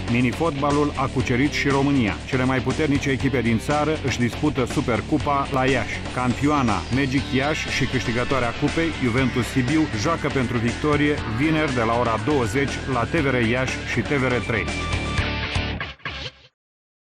Minifotbalul a cucerit și România. Cele mai puternice echipe din țară își dispută Supercupa la Iași. Campioana Magic Iași și câștigătoarea cupei, Juventus Sibiu, joacă pentru victorie vineri de la ora 20 la TVR Iași și TVR 3.